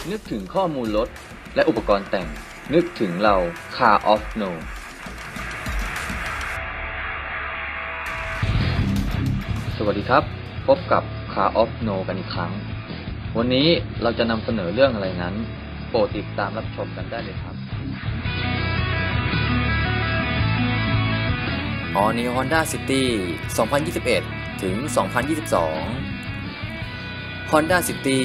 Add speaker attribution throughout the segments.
Speaker 1: นึกถึงข้อมูลรถและอุปกรณ์แต่งนึกถึงเรา Car of No สวัสดีครับพบกับ Car of No กันอีกครั้งวันนี้เราจะนำเสนอเรื่องอะไรนั้นโปรดติดตามรับชมกันได้เลยครับ
Speaker 2: All New Honda City 2021 ถึง 2022 Honda City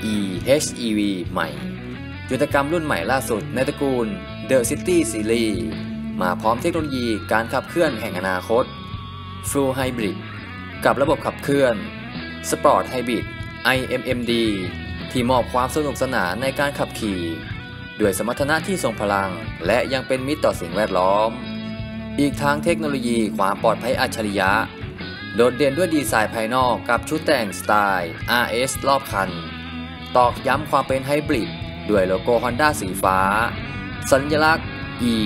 Speaker 2: e-HEV ใหม่ยุทธกรรมรุ่นใหม่ล่าสุดในตระกูล The City Series มาพร้อมเทคโนโลยีการขับเคลื่อนแห่งอนาคต Full Hybrid กับระบบขับเคลื่อน Sport Hybrid IMMD ที่มอบความสนุกสนานในการขับขี่ด้วยสมรรถนะที่ทรงพลังและยังเป็นมิตรต่อสิ่งแวดล้อมอีกทั้งเทคโนโลยีความปลอดภัยอัจฉริยะโดดเด่นด้วยดีไซน์ภายนอกกับชุดแต่งสไตล์ RS รอบคันตอกย้ำความเป็นไฮบริดด้วยโลโก้ Honda สีฟ้าสัญลักษณ์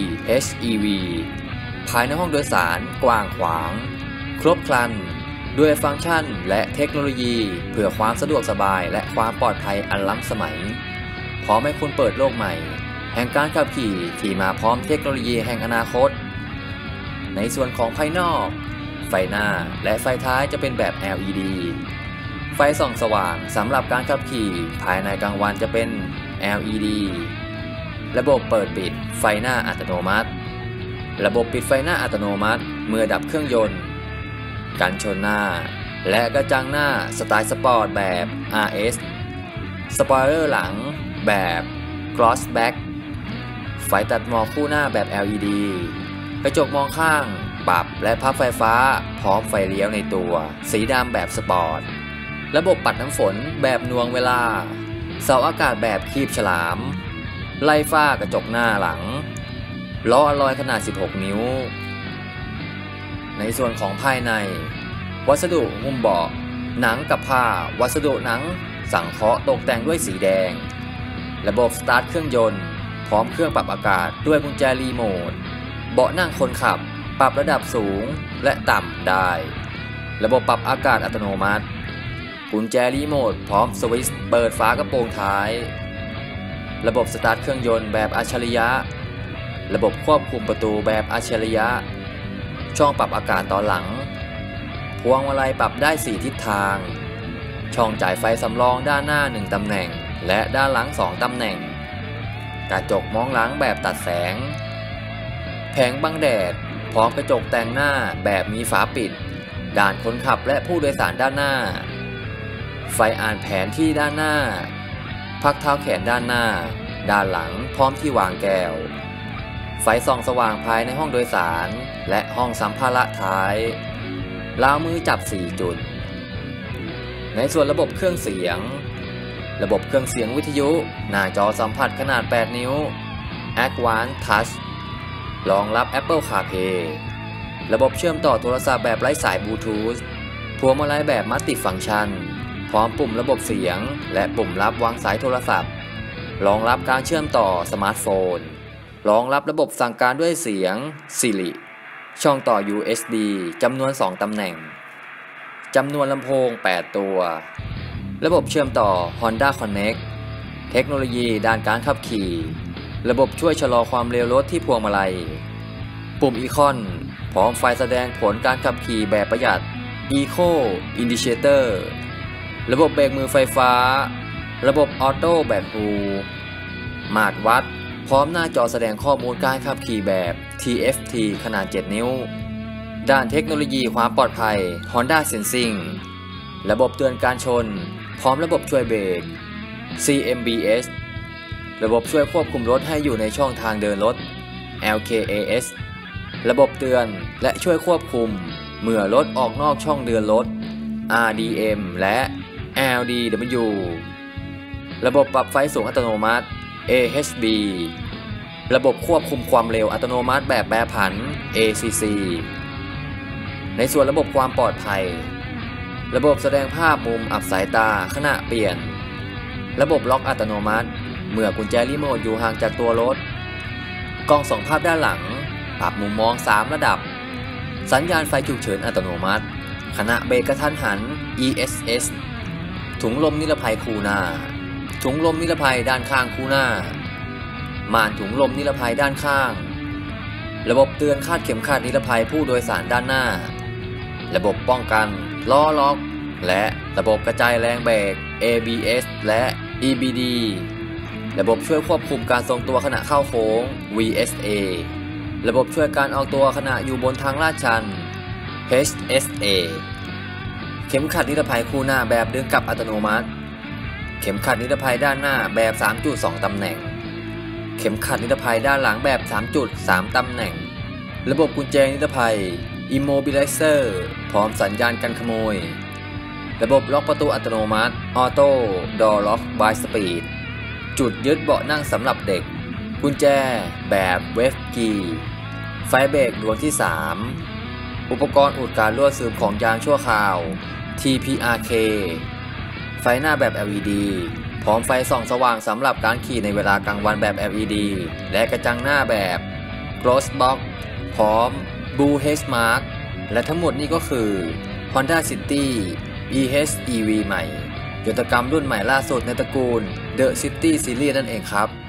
Speaker 2: e-HEV ภายในห้องโดยสารกว้างขวางครบครันด้วยฟังก์ชันและเทคโนโลยีเพื่อความสะดวกสบายและความปลอดภัยอันล้ำสมัยพร้อมให้คุณเปิดโลกใหม่แห่งการขับขี่ที่มาพร้อมเทคโนโลยีแห่งอนาคตในส่วนของภายนอกไฟหน้าและไฟท้ายจะเป็นแบบ LED ไฟส่องสว่างสำหรับการขับขี่ภายในกลางวันจะเป็น LED ระบบเปิดปิดไฟหน้าอัตโนมัติระบบปิดไฟหน้าอัตโนมัติเมื่อดับเครื่องยนต์กันชนหน้าและกระจังหน้าสไตล์สปอร์ตแบบ RS สปอยเลอร์หลังแบบ Crossback ไฟตัดหมอกคู่หน้าแบบ LED กระจกมองข้างปรับและพับไฟฟ้าพร้อมไฟเลี้ยวในตัวสีดำแบบสปอร์ตระบบปัดน้ำฝนแบบหน่วงเวลาเสาอากาศแบบคีบฉลามไล่ฟ้ากระจกหน้าหลังล้ออลลอยขนาด16นิ้วในส่วนของภายในวัสดุหุ้มเบาะหนังกับผ้าวัสดุหนังสังเคราะห์ตกแต่งด้วยสีแดงระบบสตาร์ทเครื่องยนต์พร้อมเครื่องปรับอากาศด้วยกุญแจรีโมทเบาะนั่งคนขับปรับระดับสูงและต่ำได้ระบบปรับอากาศอัตโนมัติกุญแจรีโมทพร้อมสวิตช์เปิดฝากระโปรงท้ายระบบสตาร์ทเครื่องยนต์แบบอัจฉริยะระบบควบคุมประตูแบบอัจฉริยะช่องปรับอากาศตอนหลังพวงมาลัยปรับได้4ทิศทางช่องจ่ายไฟสำรองด้านหน้า1ตำแหน่งและด้านหลัง2ตำแหน่งกระจกมองหลังแบบตัดแสงแผงบังแดดพร้อมกระจกแต่งหน้าแบบมีฝาปิดด้านคนขับและผู้โดยสารด้านหน้าไฟอ่านแผนที่ด้านหน้าพักเท้าแขนด้านหน้าด้านหลังพร้อมที่วางแก้วไฟส่องสว่างภายในห้องโดยสารและห้องสัมภาระท้ายราวมือจับ4จุดในส่วนระบบเครื่องเสียงระบบเครื่องเสียงวิทยุหน้าจอสัมผัสขนาด8นิ้ว Advanced Touch รองรับ Apple CarPlay ระบบเชื่อมต่อโทรศัพท์แบบไร้สายบลูทูธพวงมาลัยแบบมัลติฟังก์ชันพร้อมปุ่มระบบเสียงและปุ่มรับวางสายโทรศัพท์รองรับการเชื่อมต่อสมาร์ทโฟนรองรับระบบสั่งการด้วยเสียง Siri ช่องต่อ USB จำนวน2ตำแหน่งจำนวนลำโพง8ตัวระบบเชื่อมต่อ Honda Connect เทคโนโลยีด้านการขับขี่ระบบช่วยชะลอความเร็วรถที่พวงมาลัยปุ่มอีคอนพร้อมไฟแสดงผลการขับขี่แบบประหยัด Eco Indicator ระบบเบรกมือไฟฟ้าระบบออโต้แบบฮูมาตรวัดพร้อมหน้าจอแสดงข้อมูลการขับขี่แบบ TFT ขนาด7นิ้วด้านเทคโนโลยีความปลอดภัย Honda Sensing ระบบเตือนการชนพร้อมระบบช่วยเบรก CMBS ระบบช่วยควบคุมรถให้อยู่ในช่องทางเดินรถ LKAS ระบบเตือนและช่วยควบคุมเมื่อรถออกนอกช่องเดินรถ RDM และ LDW ระบบปรับไฟสูงอัตโนมัติ AHB ระบบควบคุมความเร็วอัตโนมัติแบบแปรผัน ACC ในส่วนระบบความปลอดภัยระบบแสดงภาพมุมอับสายตาขณะเปลี่ยนระบบล็อกอัตโนมัติเมื่อกุญแจรีโมทอยู่ห่างจากตัวรถกล้องส่องภาพด้านหลังปรับมุมมอง3ระดับสัญญาณไฟฉุกเฉินอัตโนมัติขณะเบรกกระทันหัน ESS ถุงลมนิรภัยคูหน้าถุงลมนิรภัยด้านข้างคู่หน้าม่านถุงลมนิรภัยด้านข้างระบบเตือนคาดเข็มขัดนิรภัยผู้โดยสารด้านหน้าระบบป้องกันล้อล็อกและระบบกระจายแรงเบรก ABS และ EBD ระบบช่วยควบคุมการทรงตัวขณะเข้าโค้ง VSA ระบบช่วยการออกตัวขณะอยู่บนทางลาดชัน HSA เข็มขัดนิรภัยคู่หน้าแบบดึงกลับอัตโนมัติเข็มขัดนิรภัยด้านหน้าแบบ 3.2 ตำแหน่งเข็มขัดนิรภัยด้านหลังแบบ 3.3 ตำแหน่งระบบกุญแจนิรภัย Immobilizer พร้อมสัญญาณกันขโมยระบบล็อกประตูอัตโนมัติ Auto Door Lock by Speed จุดยึดเบาะนั่งสำหรับเด็กกุญแจแบบเวฟกีไฟเบรกดวงที่ 3อุปกรณ์อุดการรั่วซึมของยางชั่วคราว TPRK ไฟหน้าแบบ LED พร้อมไฟส่องสว่างสำหรับการขี่ในเวลากลางวันแบบ LED และกระจังหน้าแบบ Gloss Box พร้อม Blue Haze Mark และทั้งหมดนี้ก็คือ Honda City EHEV ใหม่ยนตกรรมรุ่นใหม่ล่าสุดในตระกูล The City Series นั่นเองครับ